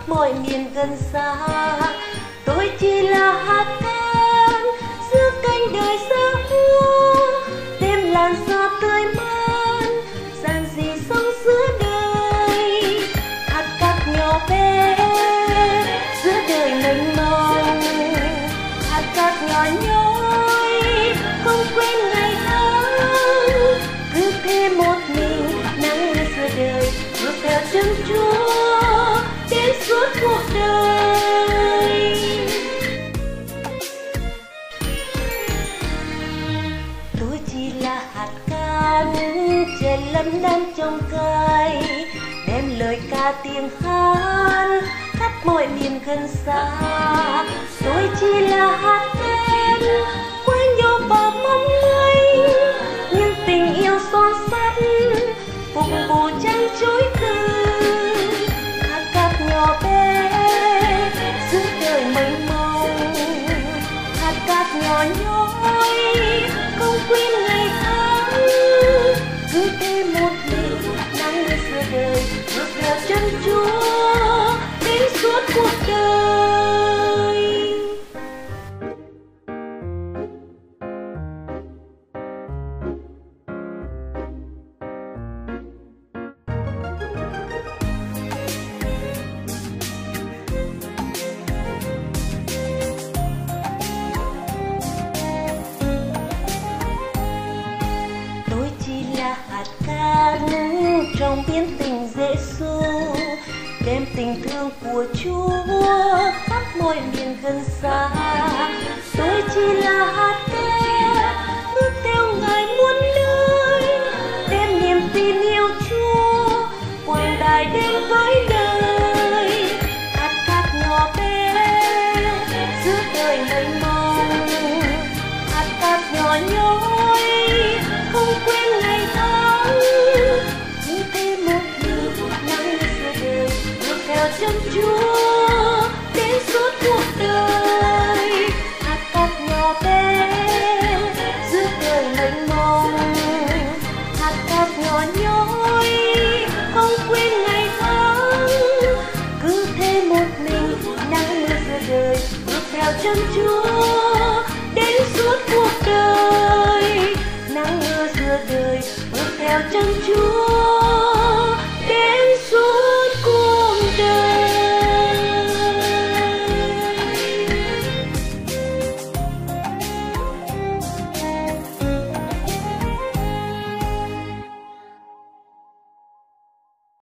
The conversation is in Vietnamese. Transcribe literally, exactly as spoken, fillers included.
mọi miền gần xa. Tôi chỉ là hạt cát giữa cánh đời xa hoa, đêm làn gió tươi mát dàn dì sống giữa đời. Hạt cát nhỏ bé giữa đời mênh mông, hạt cát nhỏ nhoi không quên ngày tháng. Cứ thế một mình nắng giữa đời bước theo chân Chúa đến suốt cuộc đời. Tôi chỉ là hạt cát trời lấm đan trong cây, đem lời ca tiếng hát khắp mọi miền gần xa. Tôi chỉ là hạt cát quên nhau vào mong mây, nhưng tình yêu son sắt phục vụ chẳng chối từ. Hạt cát nhỏ bé giữa đời mênh mông, hạt cát nhỏ nhoi không quên ngày tháng. Cứ thế một mình nắng giữa đời bước theo chân Chúa đến suốt cuộc đời. Hạt cát trong biển tình Giêsu, đem tình thương của Chúa khắp mọi miền gần xa. Tôi chỉ là hạt cát bước theo Ngài muôn nơi, đem niềm tin yêu Chúa quảng đại đến với đời. Hạt cát nhỏ bé giữa đời mênh mông, hạt cát nhỏ nhoi không quên ngày tháng. Như thế một mình nắng giữa đời bước theo chân Chúa đến suốt cuộc đời. Hạt cát nhỏ bé giữa đời mênh mông, hạt cát nhỏ nhoi không quên ngày tháng. Cứ thế một mình nắng giữa đời bước theo chân Chúa